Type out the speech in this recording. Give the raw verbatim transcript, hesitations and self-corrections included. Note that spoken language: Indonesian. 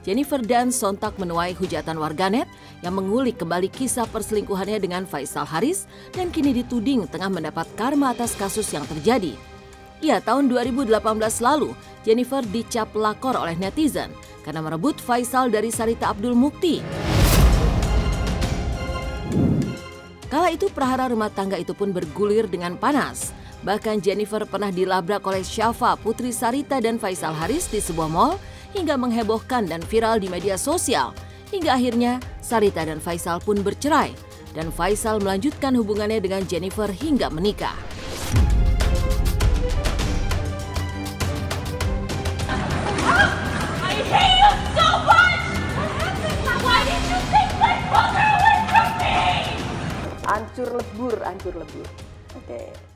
Jennifer Dunn sontak menuai hujatan warganet yang mengulik kembali kisah perselingkuhannya dengan Faisal Haris dan kini dituding tengah mendapat karma atas kasus yang terjadi. Ya, tahun dua ribu delapan belas lalu, Jennifer dicap pelakor oleh netizen karena merebut Faisal dari Sarita Abdul Mukti. Kala itu prahara rumah tangga itu pun bergulir dengan panas. Bahkan Jennifer pernah dilabrak oleh Syafa, putri Sarita dan Faisal Haris di sebuah mall hingga menghebohkan dan viral di media sosial. Hingga akhirnya Sarita dan Faisal pun bercerai dan Faisal melanjutkan hubungannya dengan Jennifer hingga menikah. Hancur lebur, hancur lebur. Oke. Okay.